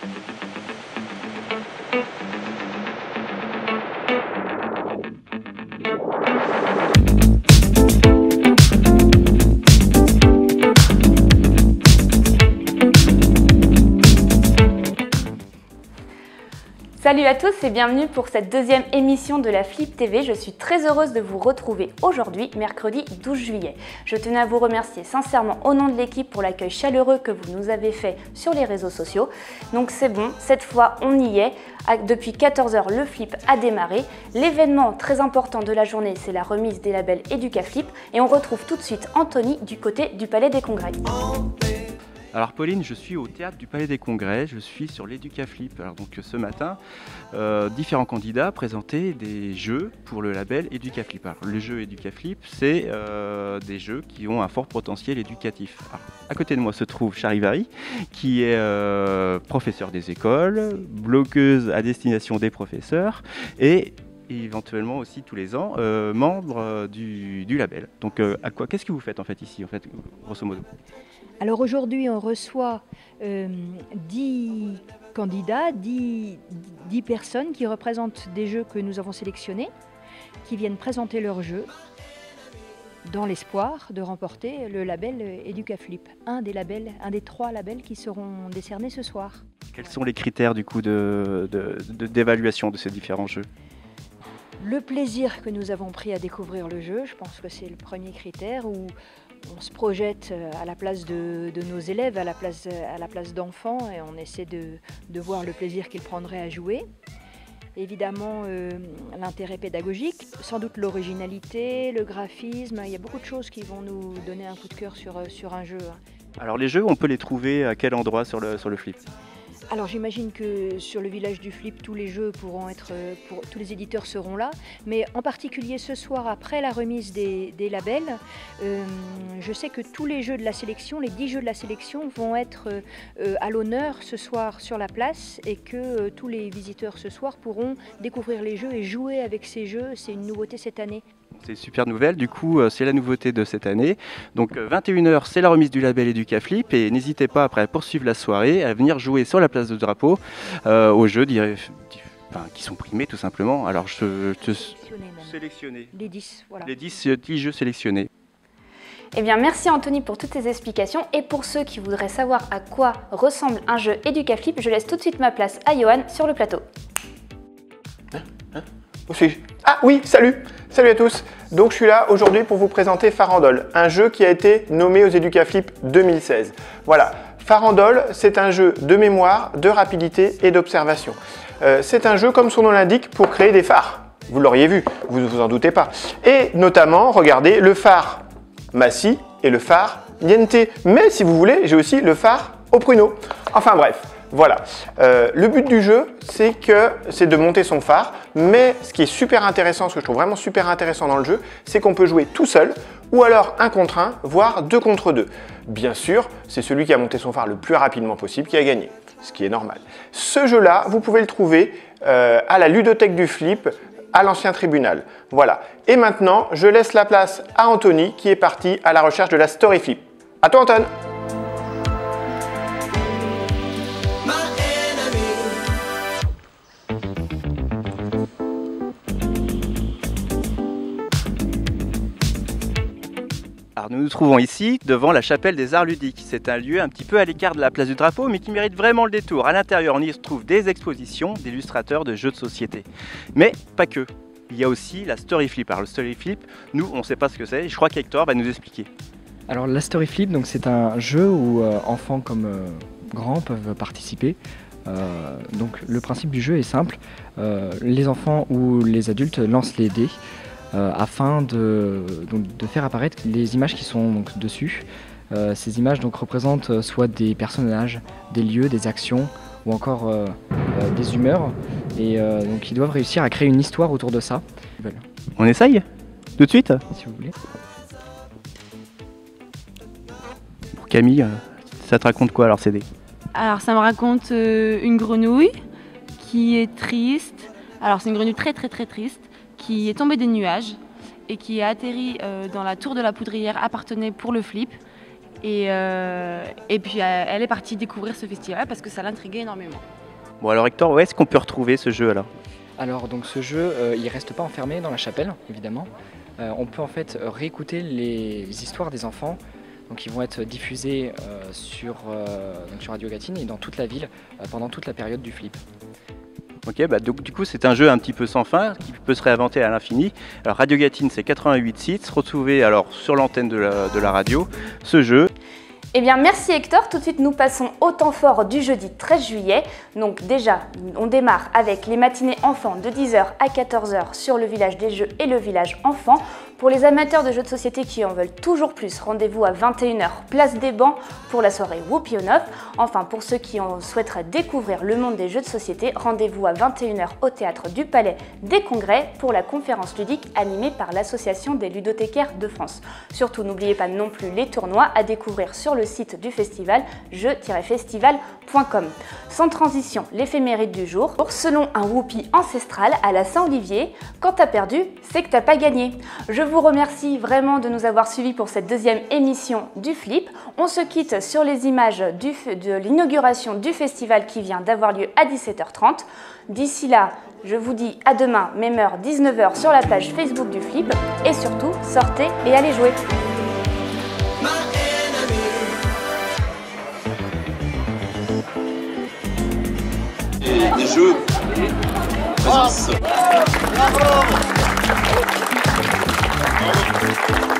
Salut à tous et bienvenue pour cette deuxième émission de la Flip TV. Je suis très heureuse de vous retrouver aujourd'hui, mercredi 12 juillet. Je tenais à vous remercier sincèrement au nom de l'équipe pour l'accueil chaleureux que vous nous avez fait sur les réseaux sociaux. Donc c'est bon, cette fois on y est. Depuis 14 h, le Flip a démarré. L'événement très important de la journée, c'est la remise des labels EducaFlip. Et on retrouve tout de suite Anthony du côté du Palais des Congrès. Alors Pauline, je suis au théâtre du Palais des Congrès, je suis sur l'EducaFlip. Alors donc ce matin, différents candidats présentaient des jeux pour le label EducaFlip. Alors le jeu EducaFlip, c'est des jeux qui ont un fort potentiel éducatif. Alors, à côté de moi se trouve Charivari, qui est professeur des écoles, blogueuse à destination des professeurs et éventuellement aussi tous les ans membre du label. Donc qu'est-ce que vous faites en fait ici, grosso modo? Alors aujourd'hui, on reçoit 10 candidats, 10 personnes qui représentent des jeux que nous avons sélectionnés, qui viennent présenter leurs jeux dans l'espoir de remporter le label EducaFlip, un des 3 labels qui seront décernés ce soir. Quels sont les critères du coup d'évaluation de ces différents jeux? Le plaisir que nous avons pris à découvrir le jeu, je pense que c'est le premier critère où on se projette à la place de nos élèves, à la place d'enfants, et on essaie de voir le plaisir qu'ils prendraient à jouer. Évidemment, l'intérêt pédagogique, sans doute l'originalité, le graphisme, il y a beaucoup de choses qui vont nous donner un coup de cœur sur un jeu. Alors les jeux, on peut les trouver à quel endroit sur le Flip? Alors j'imagine que sur le village du Flip, tous les jeux pourront être, tous les éditeurs seront là, mais en particulier ce soir, après la remise des labels, je sais que tous les jeux de la sélection, les 10 jeux de la sélection vont être à l'honneur ce soir sur la place et que tous les visiteurs ce soir pourront découvrir les jeux et jouer avec ces jeux. C'est une nouveauté cette année. C'est une super nouvelle, du coup c'est la nouveauté de cette année. Donc 21 h, c'est la remise du label EducaFlip et n'hésitez pas après à poursuivre la soirée, à venir jouer sur la place de Drapeau aux jeux qui sont primés tout simplement. Alors sélectionner les 10, voilà. Les 10 jeux sélectionnés. Eh bien, merci Anthony pour toutes tes explications. Et pour ceux qui voudraient savoir à quoi ressemble un jeu EducaFlip, je laisse tout de suite ma place à Johan sur le plateau. Où suis-je? Ah oui, salut à tous. Donc je suis là aujourd'hui pour vous présenter Farandole, un jeu qui a été nommé aux EducaFlip 2016. Voilà, Farandole, c'est un jeu de mémoire, de rapidité et d'observation. C'est un jeu, comme son nom l'indique, pour créer des phares. Vous l'auriez vu, vous ne vous en doutez pas. Et notamment, regardez, le phare Massi et le phare Niente. Mais si vous voulez, j'ai aussi le phare au pruneau. Enfin bref. Voilà, le but du jeu, c'est de monter son phare, mais ce qui est super intéressant, ce que je trouve vraiment super intéressant dans le jeu, c'est qu'on peut jouer tout seul, ou alors 1 contre 1, voire 2 contre 2. Bien sûr, c'est celui qui a monté son phare le plus rapidement possible qui a gagné, ce qui est normal. Ce jeu-là, vous pouvez le trouver à la ludothèque du Flip, à l'ancien tribunal. Voilà, et maintenant, je laisse la place à Anthony, qui est parti à la recherche de la Story Flip. À toi Anton! Alors nous nous trouvons ici devant la chapelle des arts ludiques. C'est un lieu un petit peu à l'écart de la place du Drapeau mais qui mérite vraiment le détour. À l'intérieur on y trouve des expositions d'illustrateurs de jeux de société. Mais pas que. Il y a aussi la Story Flip. Alors le Story Flip, nous on ne sait pas ce que c'est. Je crois qu'Hector va nous expliquer. Alors la Story Flip, c'est un jeu où enfants comme grands peuvent participer. Donc le principe du jeu est simple. Les enfants ou les adultes lancent les dés. Afin de faire apparaître les images qui sont donc dessus. Ces images représentent soit des personnages, des lieux, des actions ou encore des humeurs. Et donc ils doivent réussir à créer une histoire autour de ça. On essaye? Tout de suite? Si vous voulez. Pour Camille, ça te raconte quoi alors ces dés? Alors ça me raconte une grenouille qui est triste. Alors c'est une grenouille très triste qui est tombée des nuages et qui a atterri dans la tour de la poudrière appartenait pour le Flip. Et puis elle est partie découvrir ce festival parce que ça l'intriguait énormément. Bon alors Hector, où est-ce qu'on peut retrouver ce jeu alors? Alors donc ce jeu, il reste pas enfermé dans la chapelle, évidemment. On peut en fait réécouter les histoires des enfants. Donc ils vont être diffusés sur Radio Gatine et dans toute la ville pendant toute la période du flip. Ok, donc du coup c'est un jeu un petit peu sans fin qui peut se réinventer à l'infini. Alors Radio Gatine c'est 88 sites, retrouvez alors sur l'antenne de la radio ce jeu. Eh bien merci Hector, tout de suite nous passons au temps fort du jeudi 13 juillet. Donc déjà, on démarre avec les matinées enfants de 10h à 14h sur le village des jeux et le village enfants. Pour les amateurs de jeux de société qui en veulent toujours plus, rendez-vous à 21h, place des bancs pour la soirée Whoopi on Off. Enfin, pour ceux qui en souhaiteraient découvrir le monde des jeux de société, rendez-vous à 21h au Théâtre du Palais des Congrès pour la conférence ludique animée par l'Association des ludothécaires de France. Surtout, n'oubliez pas non plus les tournois à découvrir sur le site du festival jeux-festival.com. Sans transition, l'éphéméride du jour. Selon un Whoopi ancestral à la Saint-Olivier, quand t'as perdu, c'est que t'as pas gagné. Je vous remercie vraiment de nous avoir suivis pour cette deuxième émission du Flip. On se quitte sur les images de l'inauguration du festival qui vient d'avoir lieu à 17h30. D'ici là, je vous dis à demain, même heure, 19h sur la page Facebook du Flip. Et surtout, sortez et allez jouer. Des jeux. Vas-y.